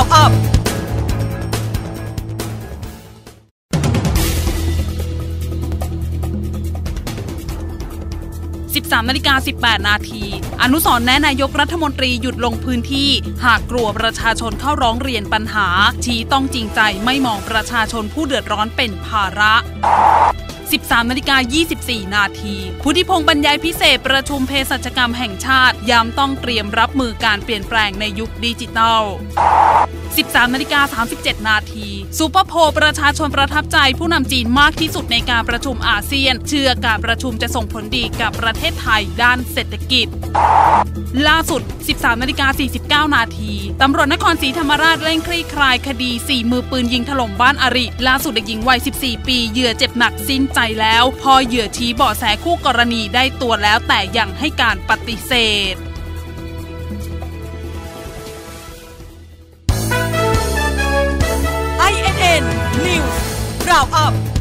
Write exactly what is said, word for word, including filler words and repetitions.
Roundupสิบสามนาฬิกาสิบแปดนาทีอนุสรณ์แนะนายกรัฐมนตรีหยุดลงพื้นที่หากกลัวประชาชนเข้าร้องเรียนปัญหาชี้ต้องจริงใจไม่มองประชาชนผู้เดือดร้อนเป็นภาระสิบสามนาฬิกายี่สิบสี่นาทีพุทธิพงษ์บรรยายพิเศษประชุมเภสัชกรรมแห่งชาติย้ำต้องเตรียมรับมือการเปลี่ยนแปลงในยุคดิจิทัลสิบสามนาฬิกาสามสิบเจ็ดนาทีซูเปอร์โพลประชาชนประทับใจผู้นำจีนมากที่สุดในการประชุมอาเซียนเชื่อการประชุมจะส่งผลดีกับประเทศไทยด้านเศรษฐกิจล่าสุดสิบสามนาฬิกาสี่สิบเก้านาทีตำรวจนครศรีธรรมราชเร่งคลี่คลายคดีสี่มือปืนยิงถล่มบ้านอริล่าสุดเด็กหญิงวัยสิบสี่ปีเหยื่อเจ็บหนักสิ้นใจแล้วพอเหยื่อชี้เบาะแสคู่กรณีได้ตัวแล้วแต่ยังให้การปฏิเสธไอ เอ็น เอ็น News Roundup